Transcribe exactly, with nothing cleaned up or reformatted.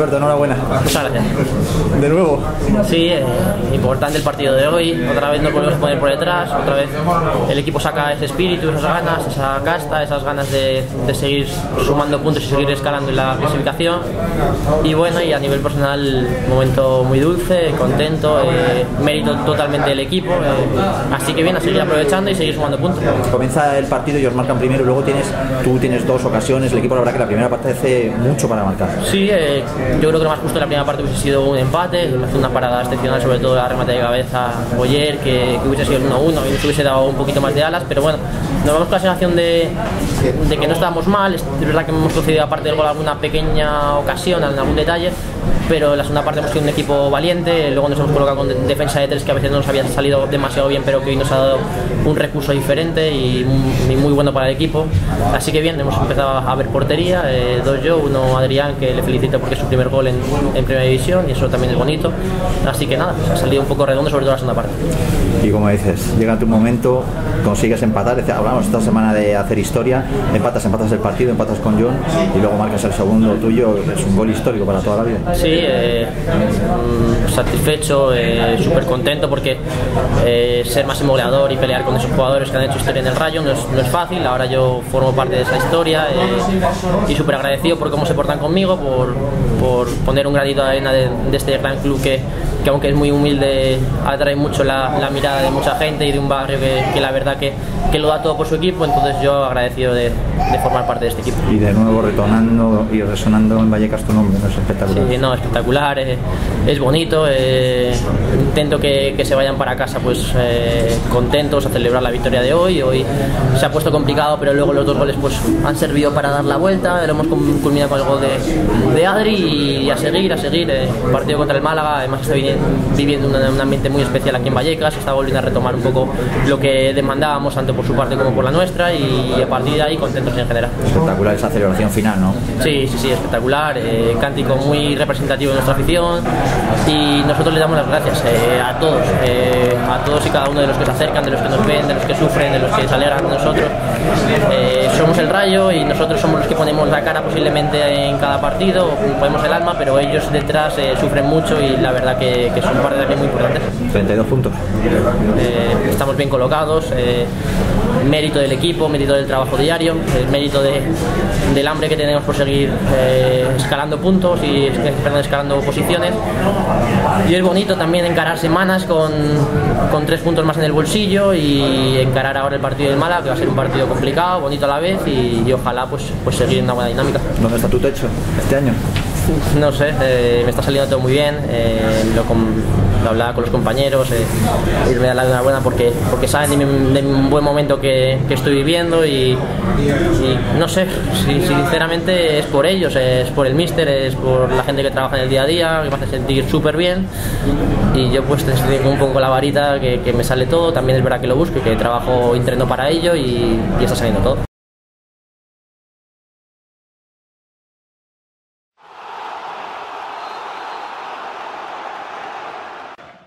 Alberto, enhorabuena. Muchas gracias. De nuevo. Sí, eh, importante el partido de hoy. Otra vez nos volvemos a poner por detrás. Otra vez el equipo saca ese espíritu, esas ganas, esa casta, esas ganas de, de seguir sumando puntos y seguir escalando en la clasificación. Y bueno, y a nivel personal, momento muy dulce, contento, eh, mérito totalmente del equipo. Eh, así que bien, a seguir aprovechando y seguir sumando puntos. Comienza el partido y os marcan primero, y luego tienes, tú tienes dos ocasiones. El equipo, la verdad, que la primera parte hace mucho para marcar. Sí, eh, yo creo que lo más justo de la primera parte hubiese sido un empate. Me hace una parada excepcional, sobre todo la remate de cabeza Boyer, que, que hubiese sido el uno uno y nos hubiese dado un poquito más de alas, pero bueno, nos vamos con la sensación de, de que no estábamos mal. Es verdad que hemos concedido, aparte del gol, alguna pequeña ocasión, en algún detalle, pero en la segunda parte hemos sido un equipo valiente. Luego nos hemos colocado con defensa de tres que a veces no nos había salido demasiado bien, pero que hoy nos ha dado un recurso diferente y muy, muy bueno para el equipo. Así que bien, hemos empezado a ver portería, eh, dos yo, uno Adrián, que le felicito porque es su primer gol en, en Primera División y eso también es bonito. Así que nada, ha salido un poco redondo, sobre todo la segunda parte. Y como dices, llega tu momento, consigues empatar. Hablamos esta semana de hacer historia, empatas, empatas el partido, empatas con John y luego marcas el segundo tuyo. Es un gol histórico para toda la vida. Sí, eh, satisfecho, eh, súper contento porque eh, ser máximo goleador y pelear con esos jugadores que han hecho historia en el Rayo no es, no es fácil. Ahora yo formo parte de esa historia eh, y súper agradecido por cómo se portan conmigo, por, por poner un granito de arena de, de este gran club que, que aunque es muy humilde, atrae mucho la, la mirada de mucha gente y de un barrio que, que la verdad que, que lo da todo por su equipo. Entonces yo agradecido de, de formar parte de este equipo. Y de nuevo retornando y resonando en Vallecas tu nombre, ¿no? Es espectacular. Sí, no, espectacular, eh, es bonito, eh, intento que, que se vayan para casa pues eh, contentos a celebrar la victoria de hoy. Hoy se ha puesto complicado, pero luego los dos goles pues han servido para dar la vuelta. Lo hemos culminado con el gol de, de Adri y a seguir, a seguir. Eh, partido contra el Málaga, además está viviendo un, un ambiente muy especial aquí en Vallecas, está volviendo a retomar un poco lo que demandábamos tanto por su parte como por la nuestra, y a partir de ahí contentos en general. Espectacular esa celebración final, ¿no? Sí, sí, sí, espectacular, eh, cántico muy representativo de nuestra afición y nosotros le damos las gracias eh, a todos, eh, a todos y cada uno de los que se acercan, de los que nos ven, de los que sufren, de los que se alegran de nosotros. Eh, somos el Rayo y nosotros somos los que ponemos la cara posiblemente en cada partido, ponemos el alma, pero ellos detrás eh, sufren mucho y la verdad que, que son parte también muy importantes. treinta y dos puntos. Eh, estamos bien colocados, eh, mérito del equipo, mérito del trabajo diario, el mérito de, del hambre que tenemos por seguir eh, escalando puntos y perdón, escalando posiciones. Y es bonito también encarar semanas con, con tres puntos más en el bolsillo y encarar ahora el partido del Málaga, que va a ser un partido complicado, bonito a la vez, y, y ojalá pues, pues seguir en una buena dinámica. ¿Dónde está tu techo este año? No sé, eh, me está saliendo todo muy bien, eh, lo, com, lo hablaba con los compañeros, eh, y me da la enhorabuena porque, porque saben de, mi, de un buen momento que, que estoy viviendo y, y no sé, si, sinceramente es por ellos, es por el míster, es por la gente que trabaja en el día a día, que me hace sentir súper bien, y yo pues tengo un poco la varita que, que me sale todo. También es verdad que lo busco y que trabajo, entreno para ello y, y está saliendo todo.